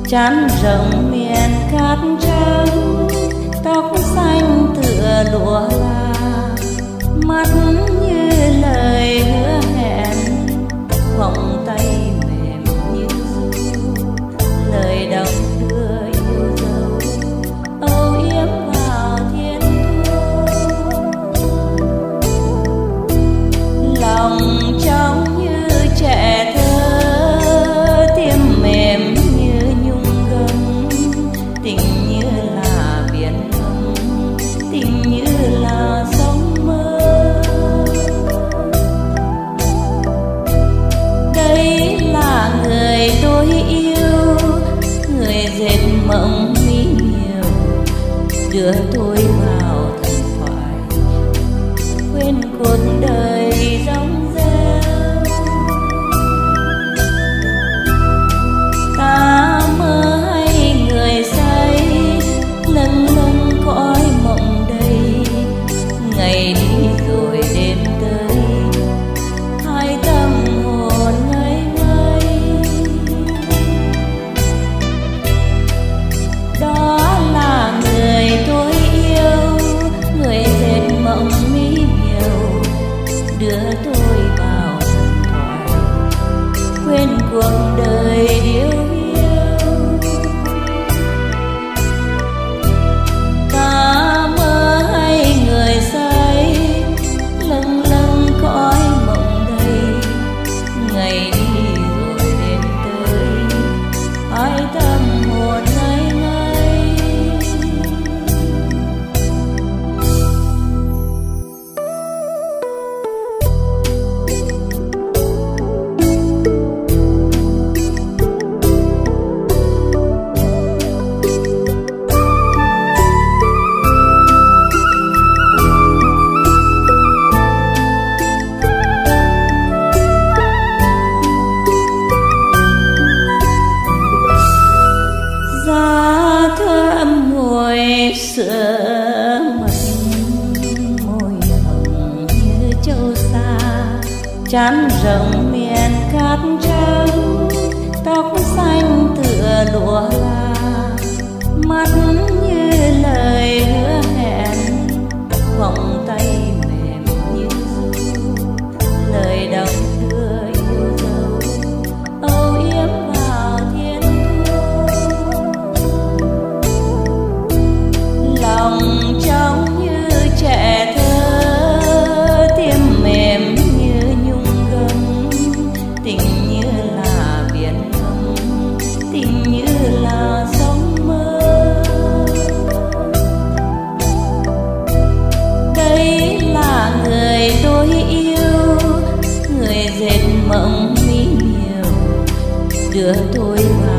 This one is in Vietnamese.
Trán rộng miền cát trắng, tóc xanh tựa lụa la, mắt như lời hứa hẹn, vòng tay mềm như ru, lời đong đưa yêu dấu âu yếm vào thiên thu. Lòng trong như trẻ thơ, tim mềm như nhung gấm, tình như là biển thâm, tình như là giấc mơ. Đây là người tôi yêu, người dệt mộng mỹ miều, đưa tôi vào thần thoại, quên cuộc đời rong rêu. Ta mơ hay người say, lâng lâng cõi mộng đây, ngày đi rồi đêm tới, hai tâm hồn ngây ngây. Đó là người tôi yêu, người dệt mộng mỹ miều, đưa tôi vào thần thoại, quên cuộc đời điêu hiu. Ta mơ hay người say, lâng lâng cõi mộng đây, ngày đi rồi đêm tới, hai tâm hồn ngây ngây. Da thơm mùi sữa mật, môi hồng như châu sa, trán rộng miền cát trắng, tóc xanh tựa lụa la, mắt như lời hứa hẹn, vòng tay mềm như ru, lời đong đưa yêu dấu âu yếm vào thiên thu. Lòng trong như trẻ thơ, tim mềm như nhung gấm, tình như là biển thâm, tình như là giấc mơ. Đây là người tôi yêu, người dệt mộng mỹ miều, đưa tôi vào